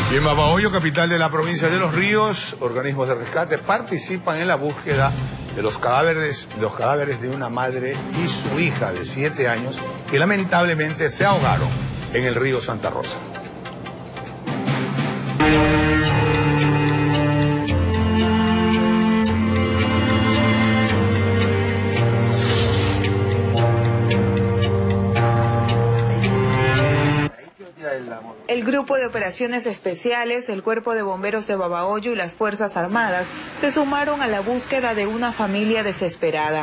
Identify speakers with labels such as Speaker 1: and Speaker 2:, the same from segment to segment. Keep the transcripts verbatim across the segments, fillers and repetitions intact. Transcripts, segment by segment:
Speaker 1: Y en Babahoyo, capital de la provincia de Los Ríos, organismos de rescate participan en la búsqueda de los cadáveres, los cadáveres de una madre y su hija de siete años que lamentablemente se ahogaron en el río Santa Rosa.
Speaker 2: El Grupo de Operaciones Especiales, el Cuerpo de Bomberos de Babahoyo y las Fuerzas Armadas se sumaron a la búsqueda de una familia desesperada.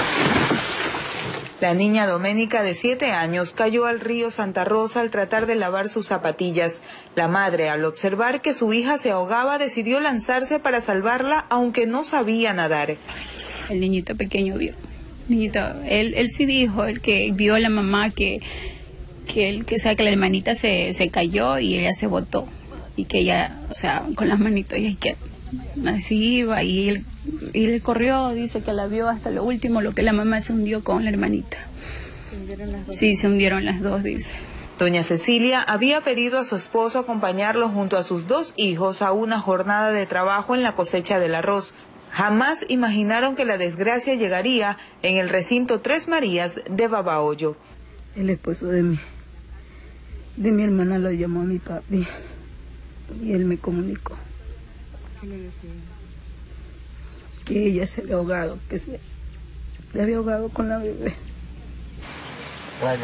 Speaker 2: La niña Doménica, de siete años, cayó al río Santa Rosa al tratar de lavar sus zapatillas. La madre, al observar que su hija se ahogaba, decidió lanzarse para salvarla, aunque no sabía nadar.
Speaker 3: El niñito pequeño vio. Niñito, él, él sí dijo, el que vio a la mamá que... que él, que, o sea, que la hermanita se, se cayó y ella se botó y que ella, o sea, con las manitos y que así iba y él, y él corrió, dice que la vio hasta lo último, lo que la mamá se hundió con la hermanita. ¿Se hundieron las dos? Sí, se hundieron las dos, dice.
Speaker 2: Doña Cecilia había pedido a su esposo acompañarlo junto a sus dos hijos a una jornada de trabajo en la cosecha del arroz. Jamás imaginaron que la desgracia llegaría en el recinto Tres Marías de Babahoyo.
Speaker 4: El esposo de mi, de mi hermana lo llamó a mi papi y él me comunicó. ¿Qué le decía? Que ella se había ahogado, que se, se había ahogado con la bebé.
Speaker 1: Bueno.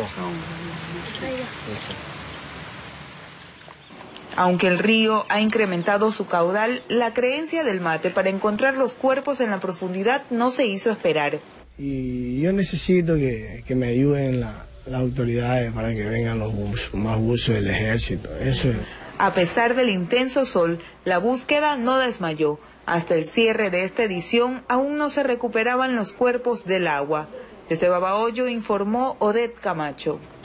Speaker 2: Aunque el río ha incrementado su caudal, la creencia del mate para encontrar los cuerpos en la profundidad no se hizo esperar.
Speaker 5: Y yo necesito que, que me ayuden la... las autoridades para que vengan los buzos, más buzos del ejército. Eso es.
Speaker 2: A pesar del intenso sol, la búsqueda no desmayó. Hasta el cierre de esta edición aún no se recuperaban los cuerpos del agua. Desde Babahoyo informó Odette Camacho.